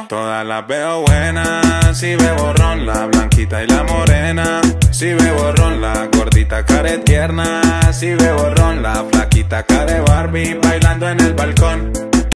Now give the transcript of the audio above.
Todas las veo buenas, si bebo ron, la blanquita y la morena. Si bebo ron, la gordita care tierna. Si bebo ron, la flaquita care Barbie bailando en el balcón.